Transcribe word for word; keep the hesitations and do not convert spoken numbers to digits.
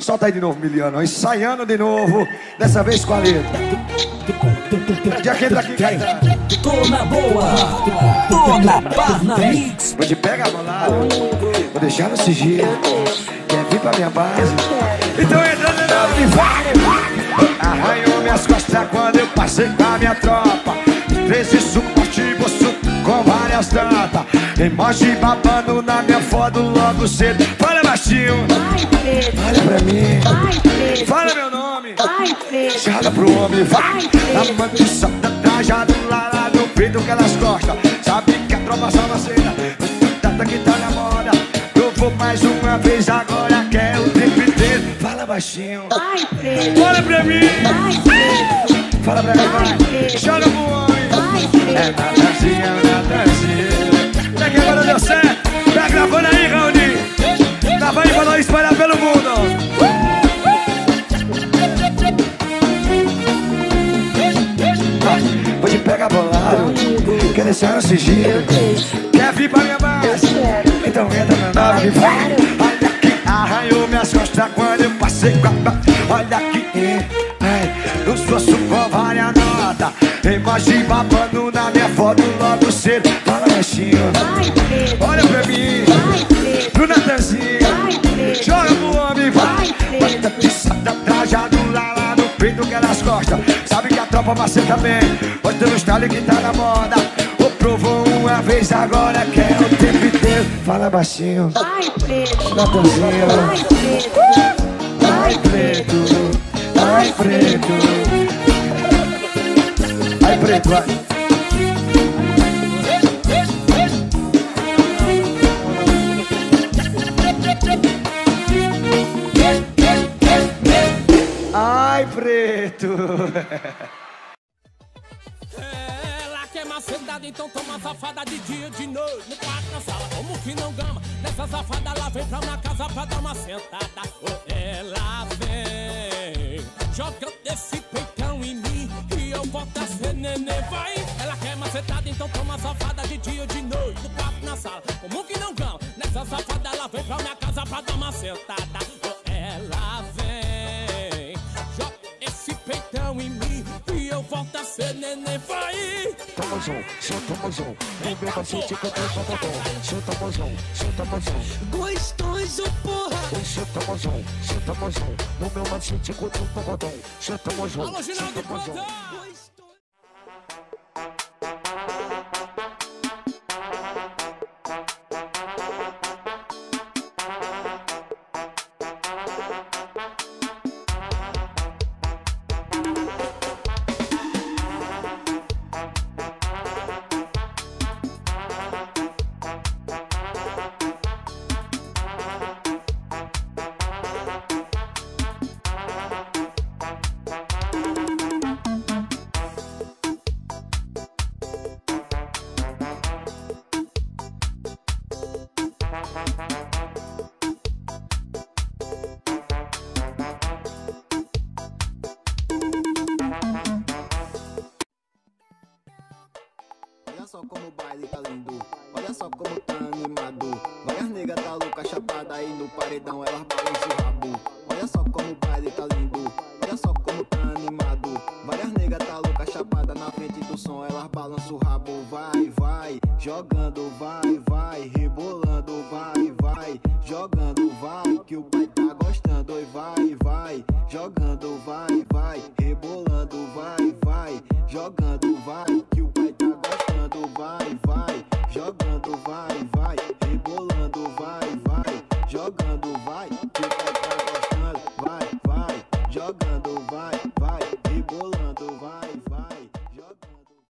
Solta aí de novo, Miliano. Ensaiando de novo. Dessa vez com a letra. De aqui, daqui, Caetano. Tô na boa, tô na Barna Mix. Vou te pegar bolado, vou deixar no sigilo. Quer vir pra minha base? Então entra no nome e vai. Arranhou minhas costas quando eu passei com a minha tropa. Treze suporte, bolso com várias tampas. Emoji babando na minha foto logo cedo. Fala baixinho, olha pra mim, fala meu nome, joga pro homem, vai. Amante solta trajado lá, lá no peito que elas gostam. Sabe que a tropa salva cena, data que tá na moda. Eu vou mais uma vez agora, quer o tempo inteiro. Fala baixinho, olha pra mim, fala pra mim, vai. Joga pro homem, é na dancinha, na dancinha. Até que agora deu certo. Tá gravando aí, Raoni. Grava aí pra nós espalhar pelo mundo. Vou te pegar bolado, quer deixar no sigilo. Quer vir pra minha base? Então entra na nave, vai. Olha aqui, arranhou minhas costas quando eu passei com a... Olha aqui, ai, eu esforço com várias notas. Emoji babando na minha foto logo cedo. Fala baixinho, olha pra mim, pro Natanzinho, joga pro homem, vai. Bota pisada, trajado lá, lá no peito que elas gostam. Sabe que a tropa maceta bem, bota no style que tá na moda. O provou uma vez agora, quer o tempo inteiro. Fala baixinho, Natanzinho, vai preto, vai preto. Vai preto, vai. Ai, preto. Ela quer macedada, então toma safada de dia e de noite. No quarto, na sala, como que não gama? Nessa safada ela vem pra minha casa pra dar uma sentada. Oh, ela vem, joga desse peitão em mim e eu volto a ser nenê, vai. Ela quer macetada, então toma safada de dia e de noite. No quarto, na sala, como que não gama? Nessa safada ela vem pra minha casa pra dar uma sentada. Oh, ela vem, joga esse peitão em mim e eu volto a ser nenê, vai. Toma som, solta mozão, no meu macete que eu tô botão. Solta mozão, solta mozão, Gostoso, porra. solta mozão, solta mozão, no meu macete que eu tô botão. Solta mozão, Alô, Ginaldo solta mozão. Plantão! Olha só como o baile tá lindo, olha só como tá animado. Várias negas tá louca, chapada aí no paredão, elas balançam o rabo. Olha só como o baile tá lindo, olha só como tá animado. Várias negas tá louca, chapada na frente do som, elas balançam o rabo. Vai, vai, jogando, vai, vai, rebolando, vai, vai, jogando, vai, que o pai tá gostando. Oi, vai, vai, jogando, vai, vai, rebolando, vai, vai, jogando, vai, que o pai tá gostando. Vai, vai, jogando, vai, vai, rebolando, vai, vai, jogando, vai, que o pai tá gostando. Vai, vai, jogando, vai,